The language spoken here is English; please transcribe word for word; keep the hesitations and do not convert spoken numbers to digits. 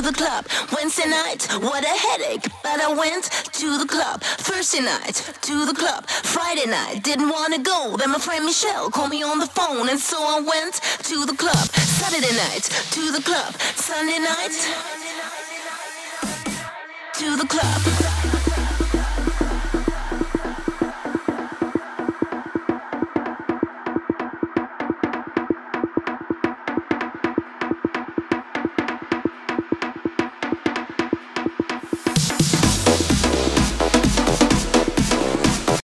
the club. Wednesday night, what a headache, but I went to the club. Thursday night, to the club. Friday night, didn't wanna go. Then my friend Michelle called me on the phone, and so I went to the club. Saturday night, to the club. Sunday night, to the club.